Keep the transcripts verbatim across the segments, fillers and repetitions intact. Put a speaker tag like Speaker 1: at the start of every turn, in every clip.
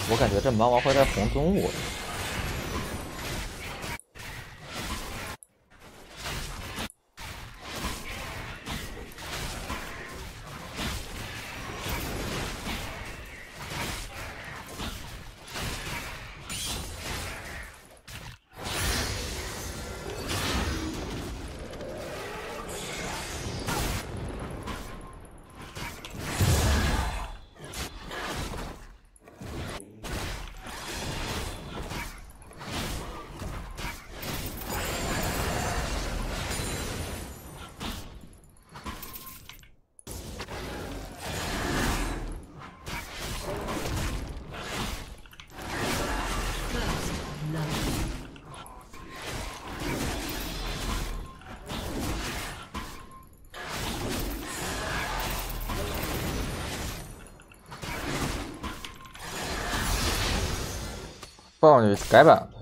Speaker 1: 我感觉这蛮王会在红中我。 豹女改版了，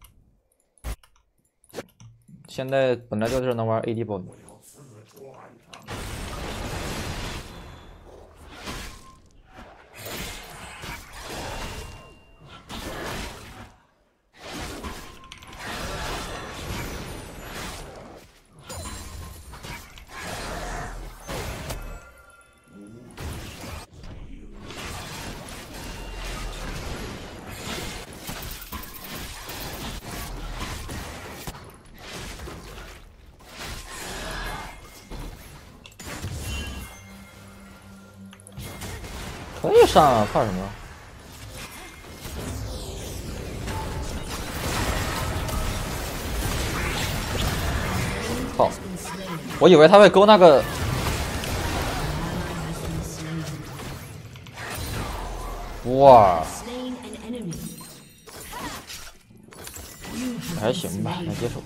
Speaker 1: 现在本来就是能玩 A D 豹女。 可以上啊，怕什么？操！我以为他会勾那个，哇，还行吧，能接受。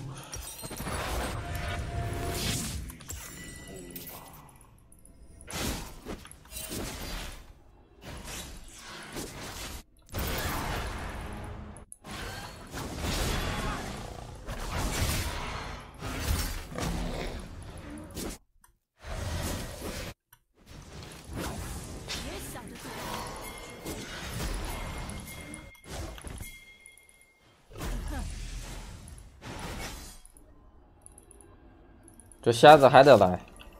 Speaker 1: 这瞎子还得来，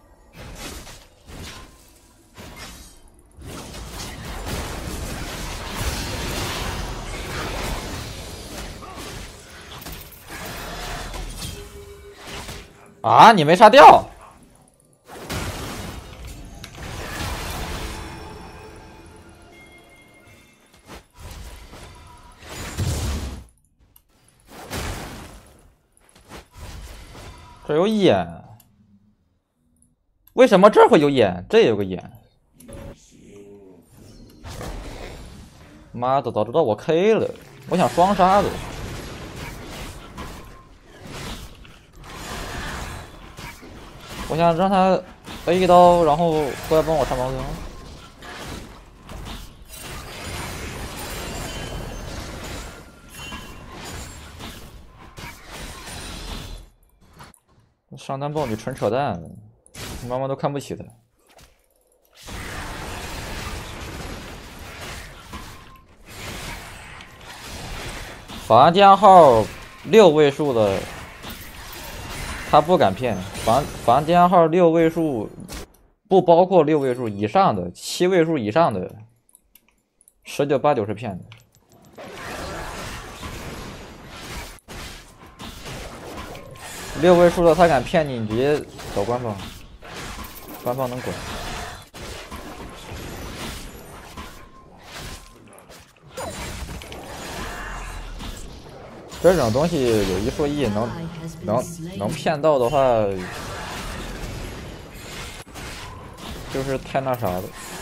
Speaker 1: 啊！你没杀掉，这有眼。 为什么这会有眼？这也有个眼。妈的，早知道我 K 了，我想双杀的。我想让他 A 一刀，然后过来帮我上毛tướng。上单豹女纯扯淡。 妈妈都看不起他。房间号六位数的，他不敢骗。房房间号六位数，不包括六位数以上的，七位数以上的，十九八九是骗的。六位数的他敢骗你，你直接走官方。 官方能滚，这种东西有一说一，能能能骗到的话，就是太那啥了。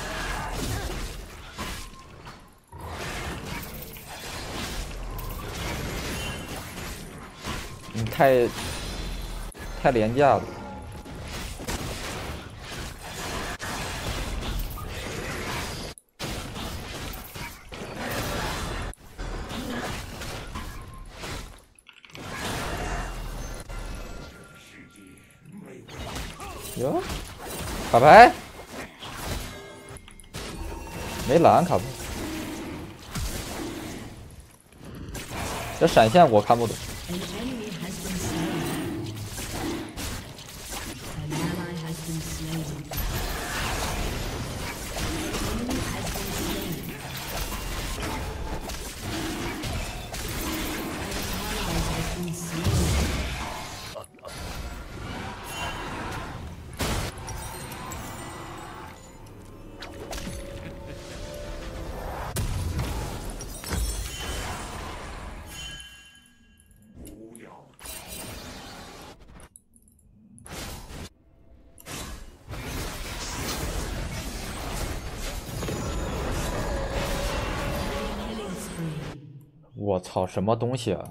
Speaker 1: 你太太廉价了。哟，卡牌没蓝卡牌。 这闪现我看不懂。 我操，什么东西啊！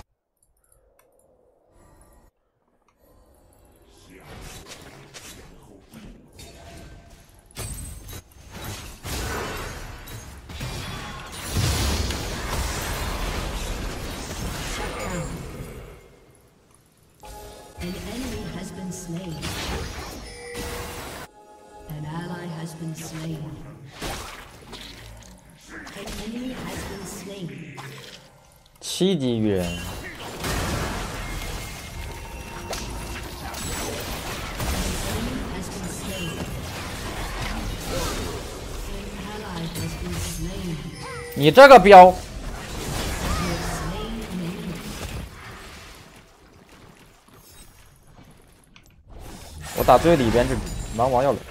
Speaker 1: 七级鱼人，你这个彪！我打最里边这狼王要来。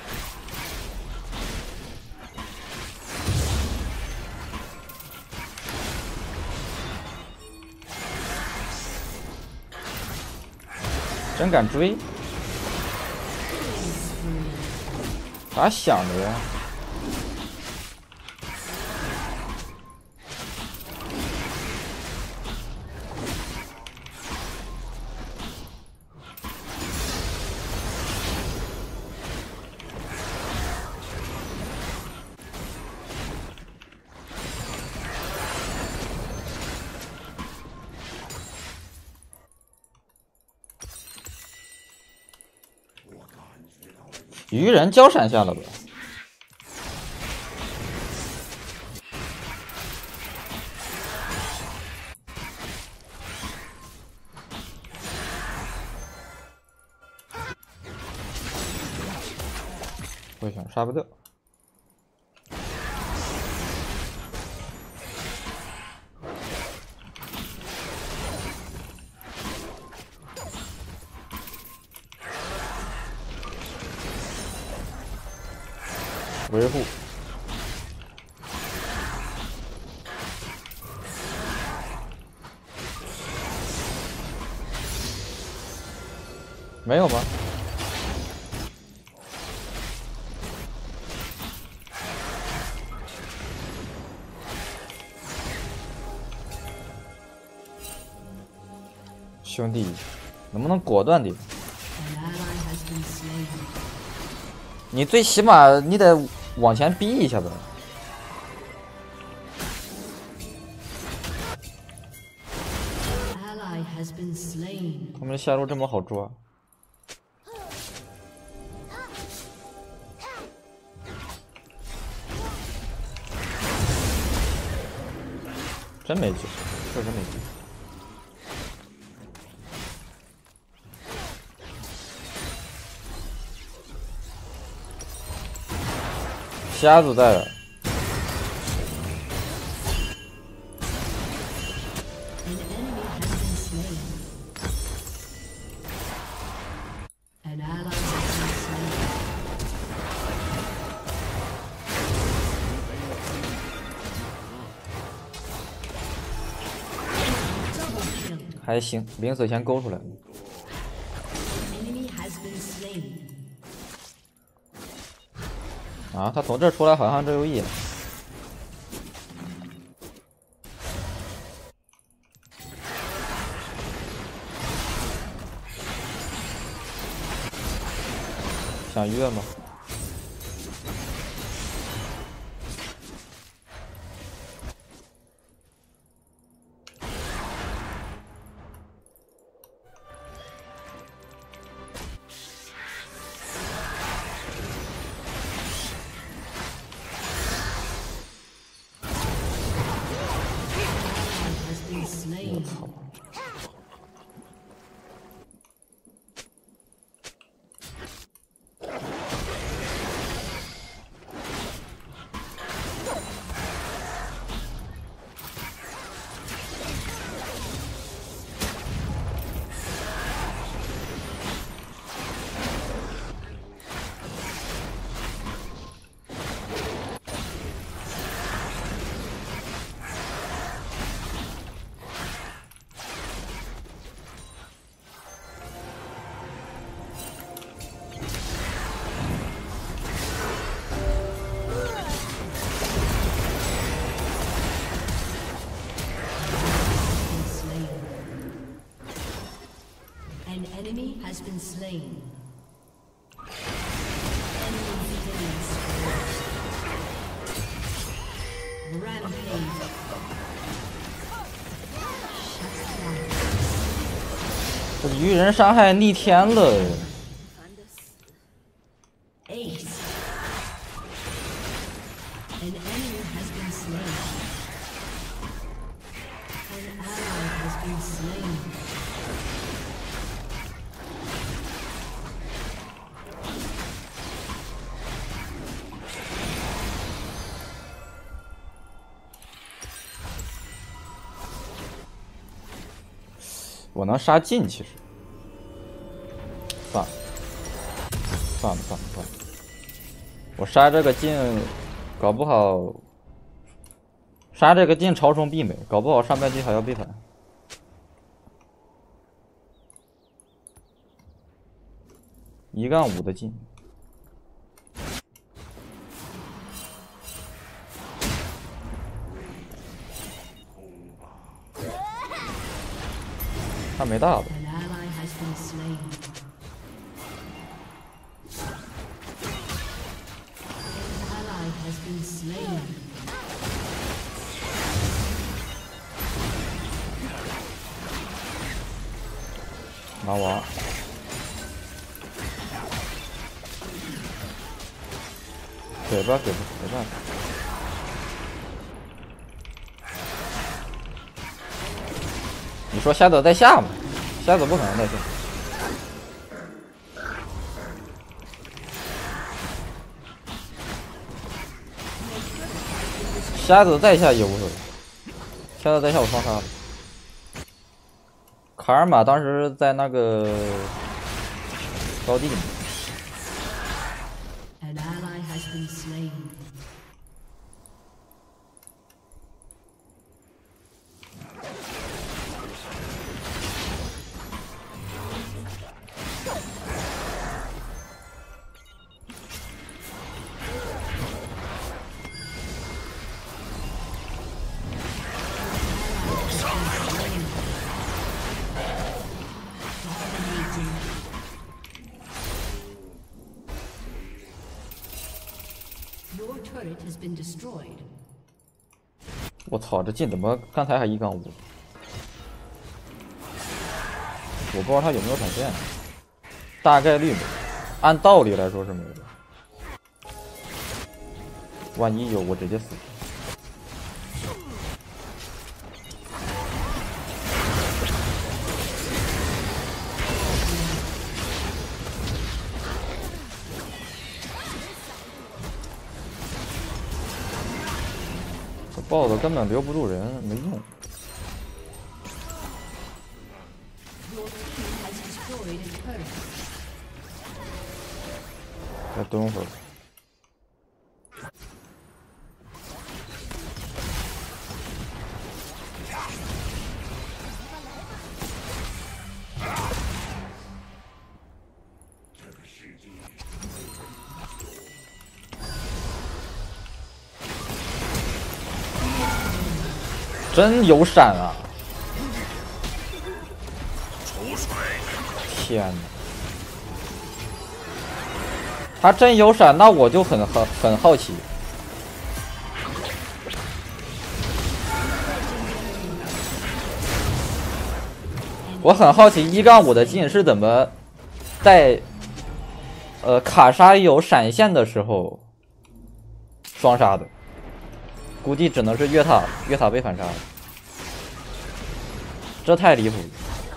Speaker 1: 真敢追？咋想的呀？鱼人交闪现了吧？不行，杀不掉。维护。没有吗？兄弟，能不能果断点？你最起码你得往前逼一下吧。他们的下路这么好抓，真没救，确实没救。 瞎子在了，还行，临死前勾出来了。 啊，他从这儿出来好像这有野，想约吗？我操！
Speaker 2: has been slain. Rampage.
Speaker 1: 这愚人伤害逆天了。
Speaker 2: Ace. An enemy has been slain. An ally has been slain.
Speaker 1: 我能杀近，其实算了，算了，算了，算了。我杀这个近，搞不好杀这个近超冲必美，搞不好上半局还要被反。一杠五的近。他没大的。
Speaker 2: An ally has been slain. An ally has been slain.
Speaker 1: 拿娃。给吧，给吧，给吧。你说瞎子在下吗？瞎子不可能在下。瞎子在下也无所谓，瞎子在下我双杀了。卡尔玛当时在那个高地。
Speaker 2: An ally has been slain.
Speaker 1: 我操，这进怎么刚才还一杠五？我不知道他有没有闪现，大概率没有，按道理来说是没有的。万一有，我直接死。这 boss 根本留不住人，没用。再蹲会儿。真有闪啊！天哪！他真有闪，那我就很好很好奇。我很好奇一杠五的进是怎么在呃卡莎有闪现的时候双杀的。估计只能是越塔越塔被反杀了，这太离谱了。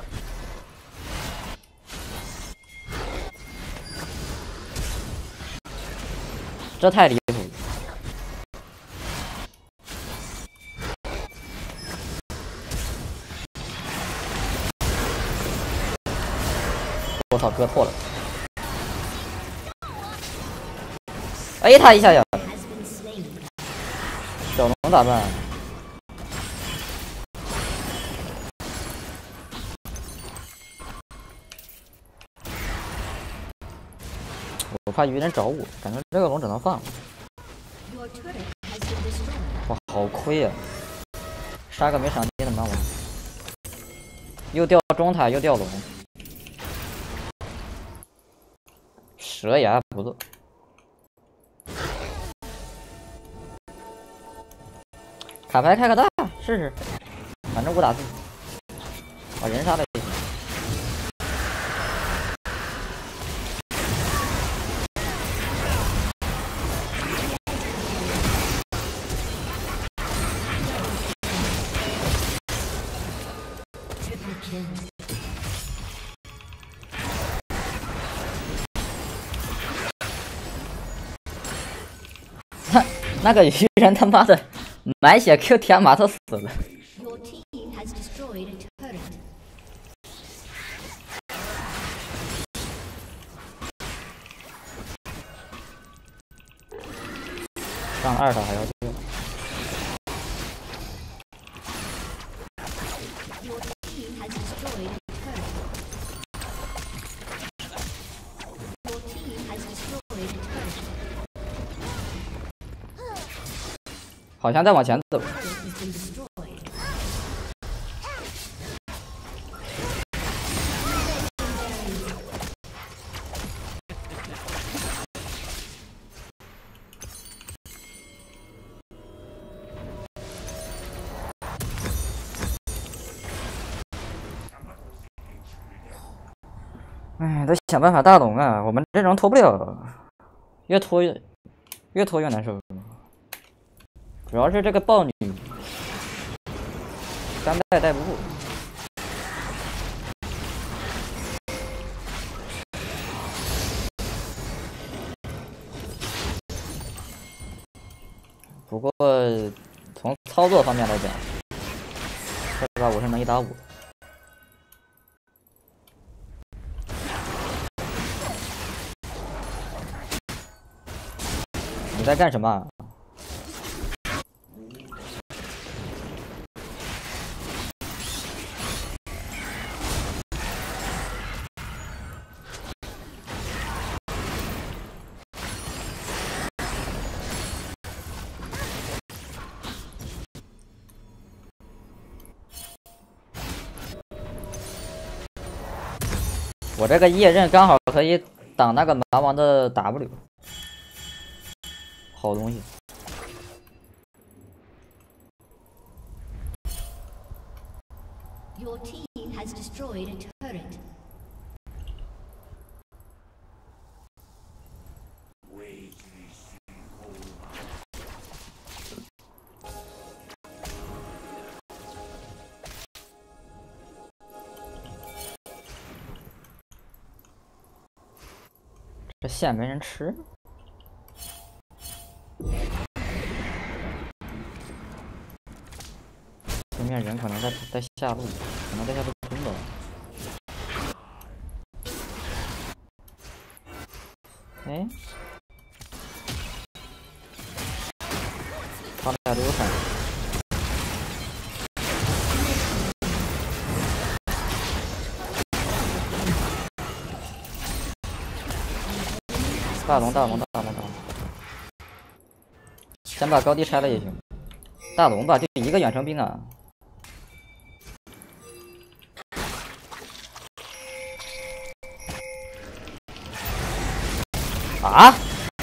Speaker 1: 这太离谱了。我操，哥错了。A 他一下呀！小龙咋办？我怕愚人找我，感觉这个龙只能放了。哇，好亏呀、啊！杀个没闪电的拿我，又掉中塔又掉龙。 蛇牙不错，卡牌开个大试试，反正五打四，把人杀了也行。那个鱼人他妈的买血 Q 提亚马特死了。
Speaker 2: Your team has destroyed a turret.
Speaker 1: 上二塔还要救。
Speaker 2: Your team has destroyed a turret. Your team has destroyed a turret.
Speaker 1: 好像在往前走。
Speaker 2: Turret has been destroyed. 哎，得想办法大龙啊！我们这种拖不了，越拖越越拖越难受。主要是这个豹女三代带不住。不过从操作方面来讲，这把我是能一打五。 你在干什么？我这个夜刃刚好可以挡那个蛮王的 W。 好东西， Your team has destroyed a turret.
Speaker 1: 这线没人吃。 对面人可能在在下路，可能在下路吞了。哎，他俩都有闪。大龙，大龙，大龙，大龙！先把高地拆了也行。大龙吧，就一个远程兵啊。 啊！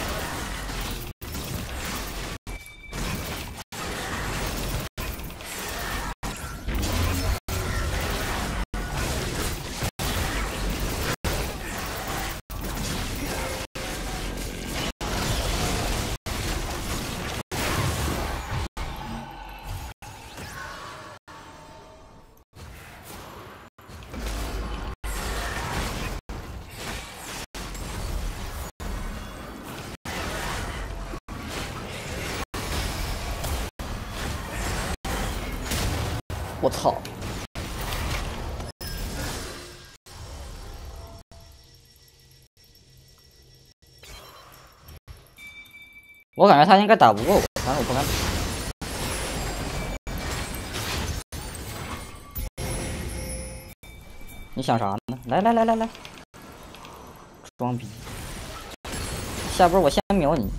Speaker 1: 我操！我感觉他应该打不过我，但是我不敢打。你想啥呢？来来来来来，装逼！下波我先秒你。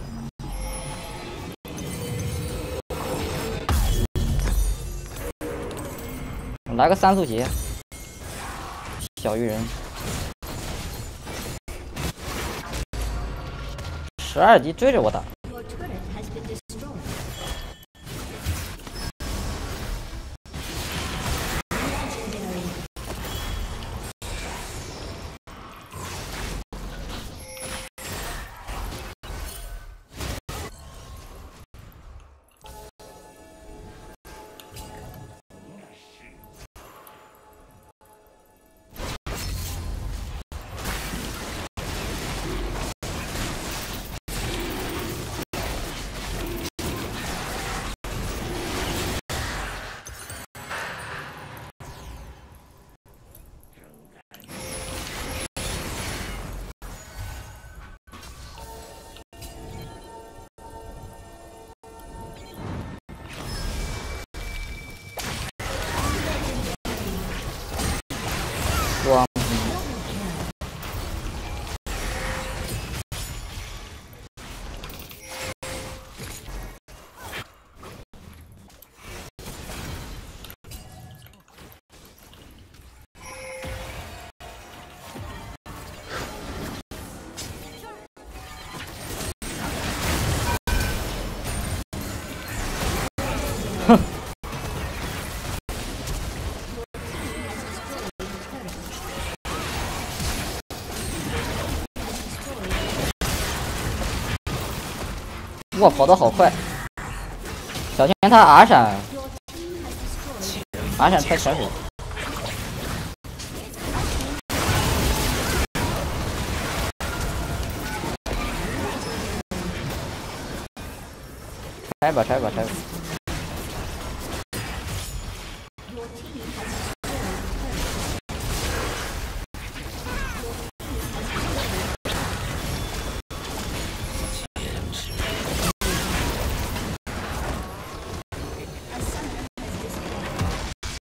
Speaker 1: 来个三速鞋，小鱼人，
Speaker 2: 十二级追着我打。 装逼！哼！哇，跑得好快！小心他 R 闪 ，R 闪太闪火。拆吧拆吧拆吧！